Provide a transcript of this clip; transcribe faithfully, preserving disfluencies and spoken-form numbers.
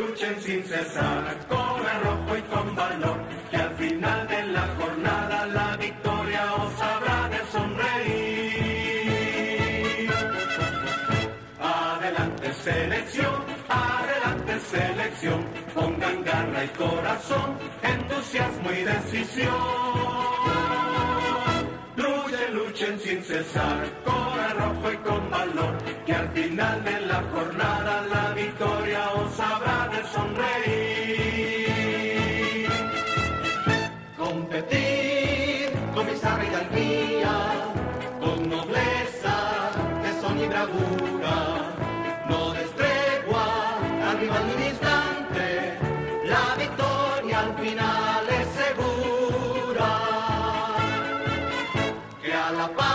luchen sin cesar, con arrojo y con valor, que al final de la jornada la victoria os habrá de sonreír. Adelante selección, adelante selección, pongan garra y corazón, entusiasmo y decisión. Luchen, luchen sin cesar, con arrojo y con valor, que al final de la jornada la victoria os habrá de sonreír. Competir con bizarra hidalguía, con nobleza, tesón y bravura, no des tregua al rival ni un instante, la victoria al final es segura. Que a la paz